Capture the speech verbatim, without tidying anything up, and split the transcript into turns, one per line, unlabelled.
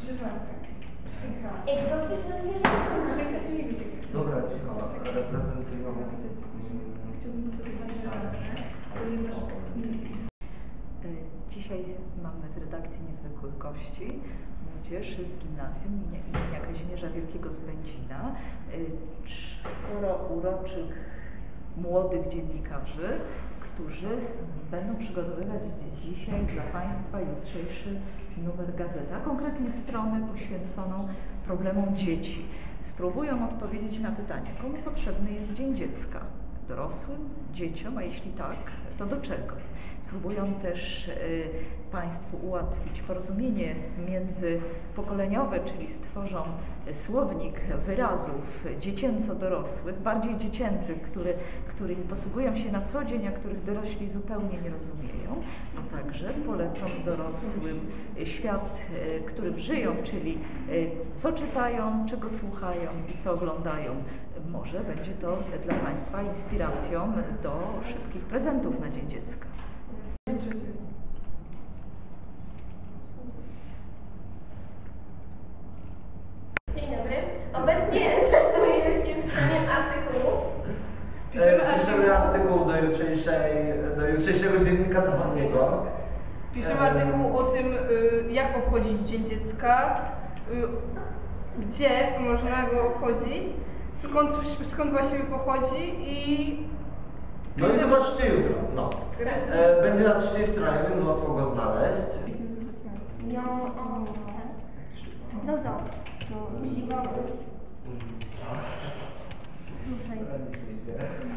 Żyrafka. Szycha.
Egzotyczne zwierzęta.
Szycha to nie będzie.
Dobra, cicho, reprezentują...
Chciałbym powiedzieć znaleźć, ponieważ...
Dzisiaj mamy w redakcji niezwykłych gości, młodzież z gimnazjum imienia Kazimierza Wielkiego z Będzina, czworo uroczych młodych dziennikarzy, którzy będą przygotowywać dzisiaj dla Państwa jutrzejszy numer gazety, a konkretnie stronę poświęconą problemom dzieci. Spróbują odpowiedzieć na pytanie, komu potrzebny jest Dzień Dziecka? Dorosłym, dzieciom, a jeśli tak, to do czego? Spróbują też y, Państwu ułatwić porozumienie międzypokoleniowe, czyli stworzą słownik wyrazów dziecięco-dorosłych, bardziej dziecięcych, który, którymi posługują się na co dzień, a których dorośli zupełnie nie rozumieją, a także polecą dorosłym świat, y, którym żyją, czyli y, co czytają, czego słuchają i co oglądają. Może będzie to dla Państwa inspiracją do szybkich prezentów na Dzień Dziecka.
Dzień dobry. Obecnie zajmujemy się pisaniem artykułu.
Piszemy, Piszemy artykuł do, jutrzejszej, do jutrzejszego dziennika zachodniego.
Piszemy artykuł o tym, jak obchodzić Dzień Dziecka, gdzie można go obchodzić, skąd, skąd właściwie pochodzi i...
No i zobaczcie jutro. No. E, będzie na trzeciej stronie, więc łatwo go znaleźć.
No, o, do zoo. Musi go z... Tutaj.